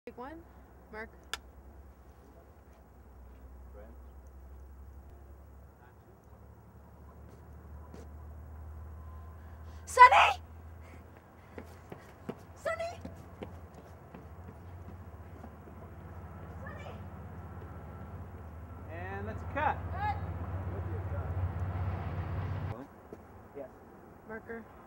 Take one. Mark. Sonny! Sonny! Sonny! And that's a cut. Cut. Yes. Marker.